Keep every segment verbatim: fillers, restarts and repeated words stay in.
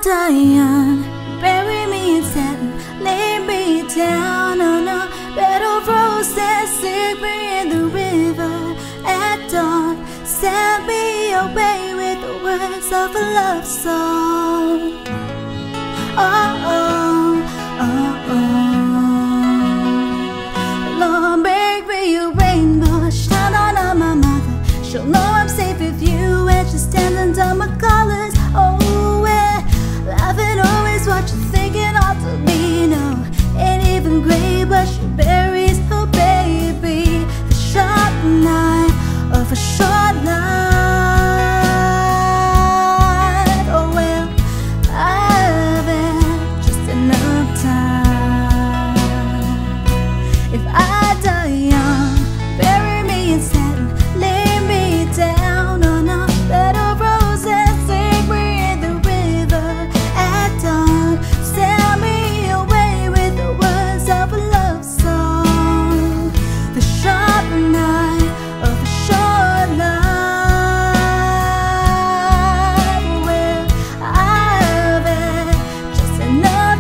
die young, bury me in satin, lay me down on a bed of roses, sink me in the river at dawn, send me away with the words of a love song. Oh, oh, oh, oh. Lord, make me a rainbow, shine on, on my mother. She'll know I'm safe with you when she stands under my colors. Oh, yeah, laughing always what you're thinking ought to be. No, ain't even great, but she buries her baby. The sharp knife of a short night. Oh, well, I've had just enough time. If I die young, bury me in satin, lay me down on a bed of roses, sink me in the river at dawn, send me away with the words of a love song. The sharp knife of a short life. Well, I've had just enough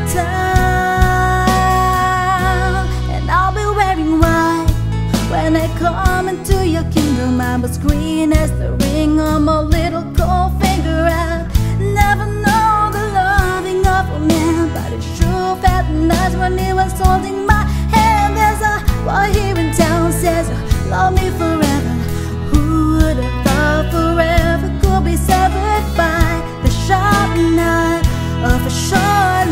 time, and I'll be wearing white when I come into your kingdom. I'm as green as the ring on my little cold finger. I've never known the loving of a man, but it sure felt nice when he was holding my hand. There's a boy here in town says you love me forever. Who would have thought forever could be severed by the sharp knife of a short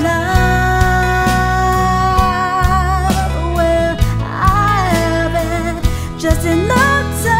life? Well, I've had just enough time.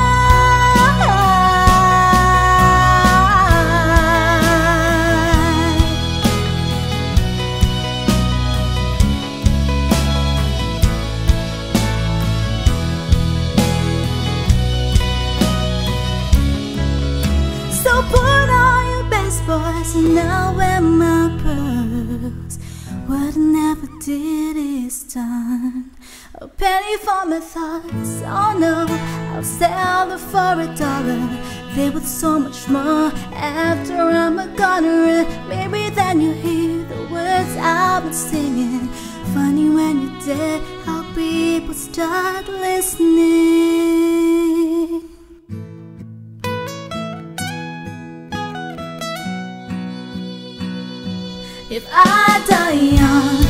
So put on your best boys and I'll wear my pearls. What I never did is done. A penny for my thoughts, oh no, I'll sell them for a dollar. They worth so much more after I'm a goner. Maybe then you hear the words I've been singing. Funny when you're dead how people start listening. If I die young,